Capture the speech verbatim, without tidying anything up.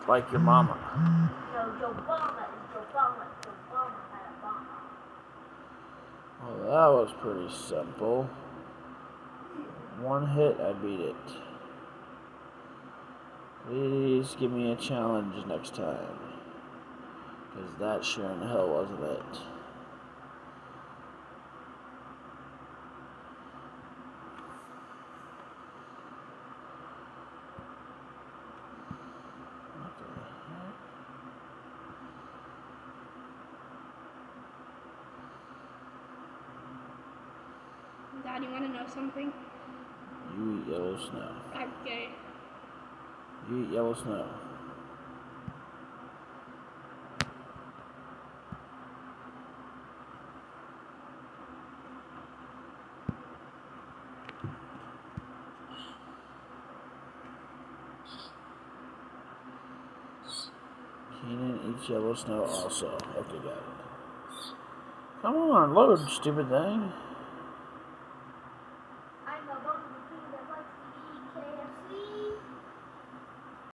Like your mama. No, Obama is Obama. Obama had a bomb. Well, that was pretty simple. One hit, I beat it. Please give me a challenge next time. Because that sure in hell wasn't it. Dad, you want to know something? You eat yellow snow. Okay. You eat yellow snow. Keenan eats yellow snow also. Okay, got it. Come on, load, stupid thing.